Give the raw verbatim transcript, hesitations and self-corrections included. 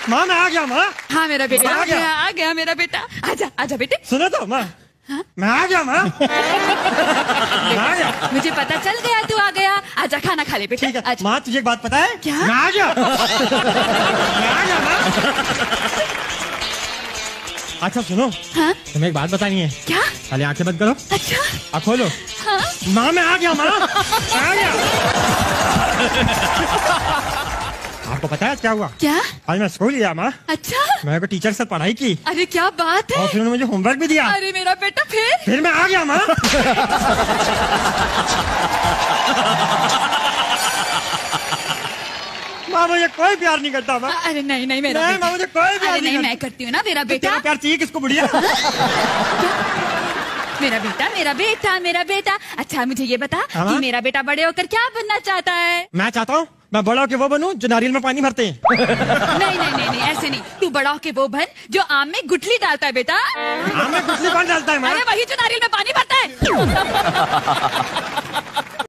माँ मैं आ गया माँ। हाँ मेरा बेटा आ आ गया। गया आ गया मेरा बेटा। आजा आजा बेटे। सुनो तो माँ। हाँ? मैं आ गया माँ। आ गया। मुझे पता चल गया तू आ गया। आजा खाना खा ले बेटे। ठीक है माँ, तुझे एक बात पता है? क्या? मैं आ गया। मैं आ गया माँ। अच्छा सुनो। हाँ? तुम्हें एक बात बतानी है। क्या? पहले आंखें बंद करो। अच्छा। आँख खोलो। हाँ? माँ मैं आ गया माँ। मैं आ गया। आपको पता है क्या हुआ? क्या? आज मैं स्कूल गया माँ। अच्छा। मैंने को टीचर से पढ़ाई की। अरे क्या बात है। और फिर उन्होंने मुझे होमवर्क भी दिया। अरे मेरा बेटा फिर? फिर मैं आ गया माँ। माँ मुझे कोई प्यार नहीं करता माँ। अरे नहीं नहीं मेरा नहीं माँ, मुझे कोई प्यार अरे नहीं नहीं करता। मैं करती हूँ ना मेरा बेटा। तेरा प्यार चाहिए किसको बुढ़िया? मेरा बेटा मेरा बेटा मेरा बेटा। अच्छा मुझे ये बता हाँ? कि मेरा बेटा बड़े होकर क्या बनना चाहता है? मैं चाहता हूँ मैं बड़ा होके वो बनूं जो नारियल में पानी भरते हैं। नहीं नहीं नहीं नहीं ऐसे नहीं। तू बड़ा होके वो बन जो आम में गुठली डालता है बेटा। आम में गुठली कौन डालता है माँ? अरे वही जो नारियल में पानी भरता है।